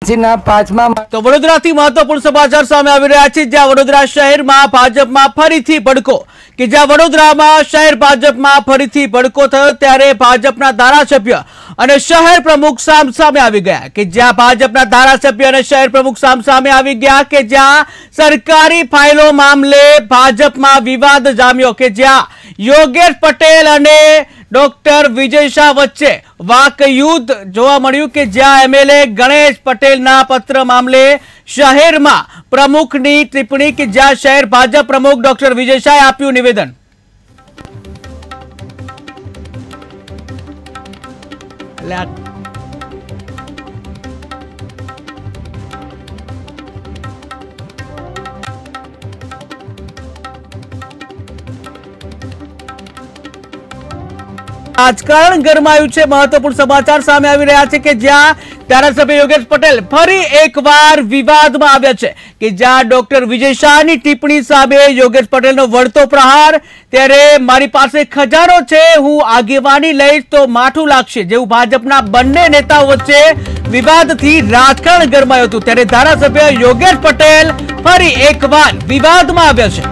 તો વડોદરાથી મહત્વપૂર્ણ સમાચાર સામે આવી રહ્યા છે, જ્યાં વડોદરા શહેરમાં ભાજપમાં ફરીથી ભડકો કે જ્યાં વડોદરામાં શહેર ભાજપમાં ફરીથી ભડકો થયો, ત્યારે ભાજપના ધારાસભ્ય અને શહેર પ્રમુખ સામસામે આવી ગયા કે જ્યાં ભાજપના ધારાસભ્ય અને શહેર પ્રમુખ સામસામે આવી ગયા કે જ્યાં સરકારી ફાઇલો મામલે ભાજપમાં વિવાદ જામ્યો કે જ્યાં યોગેશ પટેલ અને ડોક્ટર વિજય શાહ વચ્ચે વાકયુદ્ધ જોવા મળ્યું કે જ્યાં એમએલએ ગણેશ પટેલના પત્ર મામલે શહેરમાં પ્રમુખની ટિપ્પણી કે જ્યાં શહેર ભાજપ પ્રમુખ ડોક્ટર વિજય શાહે આપ્યું નિવેદન। રાજકારણ ગરમાયું છે। મહત્વપૂર્ણ સમાચાર સામે આવી રહ્યા છે કે જ્યાં ધારાસભ્ય યોગેશ પટેલ ફરી એકવાર વિવાદમાં આવ્યા છે કે જ્યાં ડોક્ટર વિજય શાહની ટિપ્પણી સામે યોગેશ પટેલનો વળતો પ્રહાર। ત્યારે મારી પાસે ખજાનો છે, હું આગેવાની લઈશ તો માઠું લાગશે જેવું ભાજપના બંને નેતાઓ વચ્ચે વિવાદથી રાજકારણ ગરમાયું હતું, ત્યારે ધારાસભ્ય યોગેશ પટેલ ફરી એકવાર વિવાદમાં આવ્યા છે।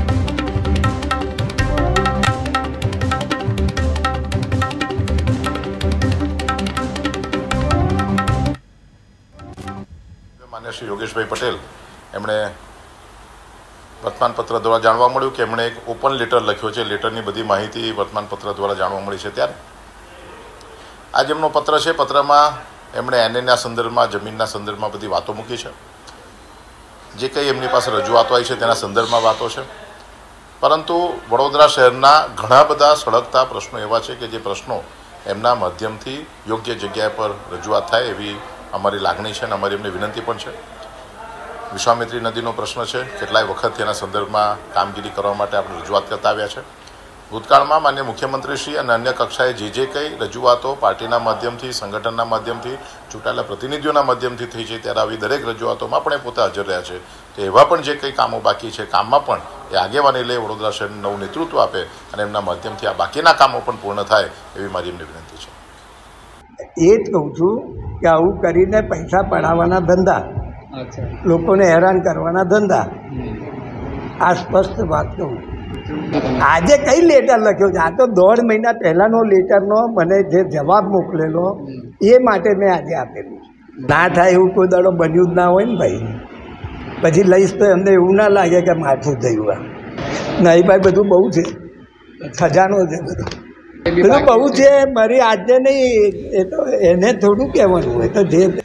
श्री योगेशभाई पटेल एमणे वर्तमानपत्र द्वारा जाणवा मळ्युं कि एमणे एक ओपन लेटर लख्यो छे। लेटरनी बधी माहिती वर्तमानपत्र द्वारा जाणवा मळी छे। त्यारे आज एमनो पत्र छे। पत्रमां एमणे एनएना संदर्भमां जमीनना संदर्भमां बधी वातो मूकी छे। जे कंई एमनी पासे रजूआतो आई छे तेना संदर्भमां वातो छे, परंतु वडोदरा शहेरना घणा बधा सळगता प्रश्नो एवा छे के जे प्रश्नो एमना माध्यमथी योग्य जग्याए पर रजूआत थाय एवी अमारी लागणी है। अमारी एमने विनंती पण छे। विश्वामित्री नदीनो प्रश्न है, केटलाय वखत तेना संदर्भमां कामगीरी करवा माटे आपणे रजूआत करता आव्या छे। भूतकाळमां मान्य मुख्यमंत्रीश्री अने अन्य कक्षाए जे कंई रजूआतो पार्टीना माध्यमथी, संगठनना माध्यमथी, चूंटायेला प्रतिनिधिओना माध्यमथी थई छे, त्यारे आवी दरेक रजूआतोमां पण पोते हाजर रह्या छे। तो एवा पण जे कंई कामो बाकी छे, काममां पण ए आगेवानी लई वडोदरा शहेरने नवुं नेतृत्व आपे अने एमना माध्यमथी आ बाकीना कामो पण पूर्ण थाय एवी मारी एमने विनंती छे। એ જ કહું છું કે આવું કરીને પૈસા પડાવવાના ધંધા, લોકોને હેરાન કરવાના ધંધા, આ સ્પષ્ટ વાત કહું। આજે કઈ લેટર લખ્યો છે? આ તો 1.5 મહિના પહેલાંનો લેટરનો મને જે જવાબ મોકલેલો એ માટે મેં આજે આપેલું। ના થાય એવું કોઈ દાડો બન્યું જ ના હોય ને ભાઈ, પછી લઈશ તો એમને એવું ના લાગે કે માથું થયું। આ નહીં ભાઈ, બધું બહુ છે, ખજાનો છે બધું, બધું બહુ છે। મારી આજે નહીં, એ તો એને થોડું કહેવાનું હોય, તો જે